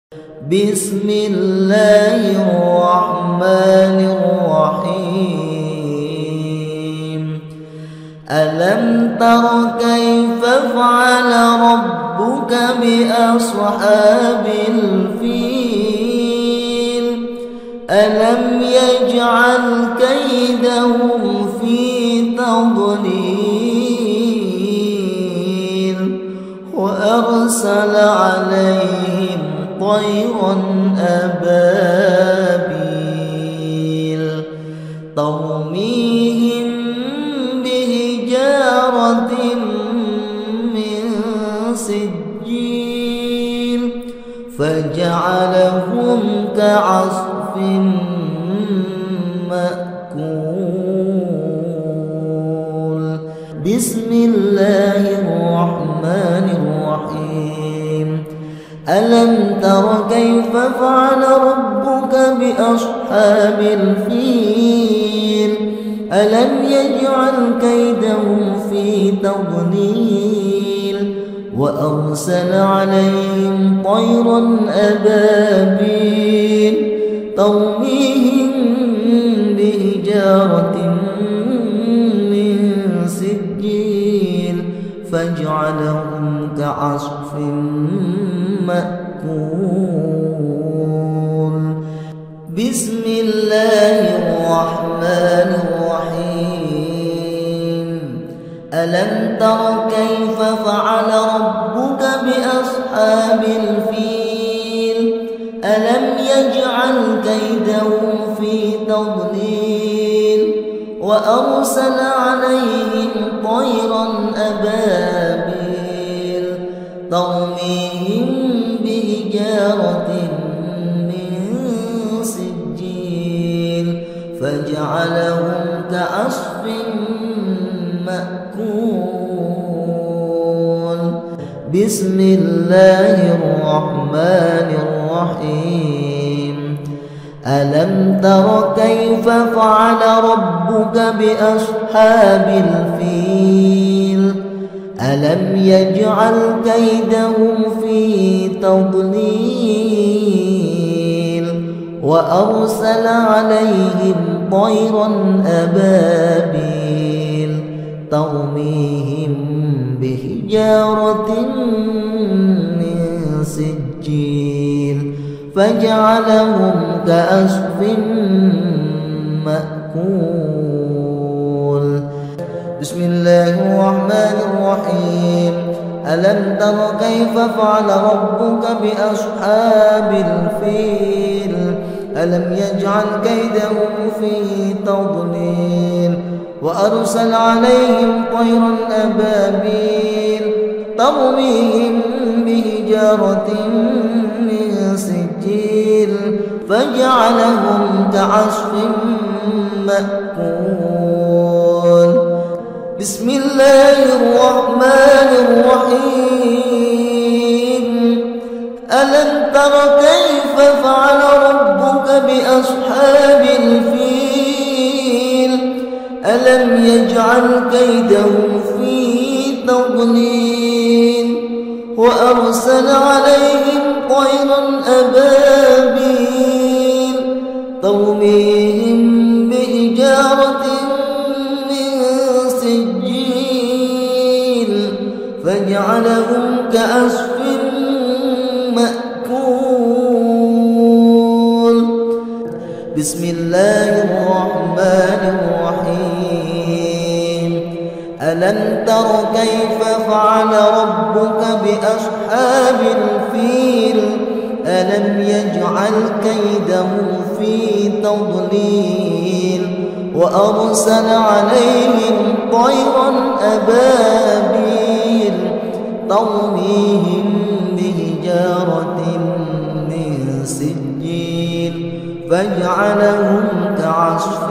بسم الله الرحمن الرحيم. ألم تر كيف فعل ربك بأصحاب الفيل؟ ألم يجعل كيدهم في تضليل وأرسل عليهم طيرا أبابيل ترميهم بحجارة من سجيل فجعلهم كعصف مأكول. بسم الله الرحمن الرحيم. ألم تر كيف فعل ربك بأصحاب الفيل؟ ألم يجعل كيدهم في تضليل وأرسل عليهم طيرا أبابيل ترميهم بحجارة من سجيل فجعلهم كعصف مأكول. بسم الله الرحمن الرحيم. ألم تر كيف فعل ربك بأصحاب الفيل؟ ألم يجعل كيدهم في تضليل وأرسل عليهم طيرا أبابيل ترميهم بحجارة من سجيل فجعلهم كعصف مأكول. بسم الله الرحمن الرحيم. ألم تر كيف فعل ربك بأصحاب الفيل؟ ألم يجعل كيدهم في تضليل وأرسل عليهم طيرا أبابيل ترميهم بحجارة من سجيل فجعلهم كعصف مأكول. بسم الله الرحمن الرحيم. ألم تر كيف فعل ربك بأصحاب الفيل؟ ألم يجعل كيدهم في تضليل وأرسل عليهم طيرا أبابيل ترميهم بحجارة من سجيل فجعلهم كعصف مأكول. بسم الله الرحمن الرحيم. ألم تر كيف فعل ربك بأصحاب الفيل؟ ألم يجعل كيدهم في تضليل وأرسل عليهم طيرا أبابيل ترميهم بحجارة من سجيل فجعلهم كعصف مأكول. بسم الله الرحمن الرحيم. ألم تر كيف فعل ربك بأصحاب الفيل؟ ألم يجعل كيدهم في تضليل وأرسل عليهم طيرا أبابيل ترميهم بحجارة من سجيل فجعلهم كعصف